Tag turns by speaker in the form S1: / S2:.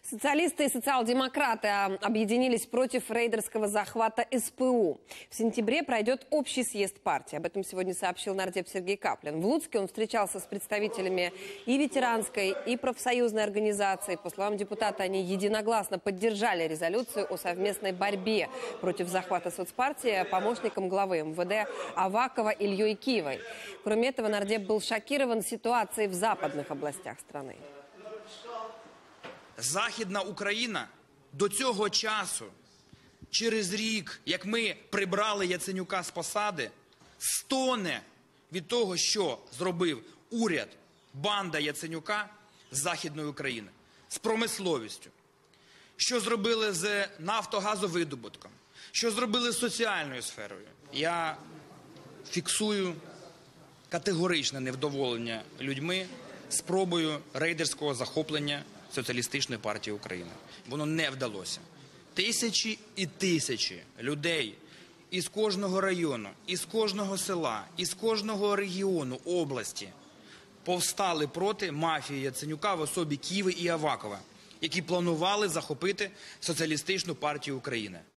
S1: Социалисты и социал-демократы объединились против рейдерского захвата СПУ. В сентябре пройдет общий съезд партии. Об этом сегодня сообщил нардеп Сергей Каплин. В Луцке он встречался с представителями и ветеранской, и профсоюзной организации. По словам депутата, они единогласно поддержали резолюцию о совместной борьбе против захвата соцпартии помощником главы МВД Авакова Ильей Кивой. Кроме этого, нардеп был шокирован ситуацией в западных областях страны.
S2: Західна Україна до цього часу, через рік, як ми прибрали Яценюка з посади, стоне від того, що зробив уряд, банда Яценюка з Західної України, з промисловістю, що зробили з нафтогазовидобутком, що зробили з соціальною сферою. Я фіксую категоричне невдоволення людьми спробою рейдерського захоплення Соціалістичної партії України. Воно не вдалося. Тисячі і тисячі людей із кожного району, із кожного села, із кожного регіону області повстали проти мафії Яценюка в особі Киви і Авакова, які планували захопити Соціалістичну партію України.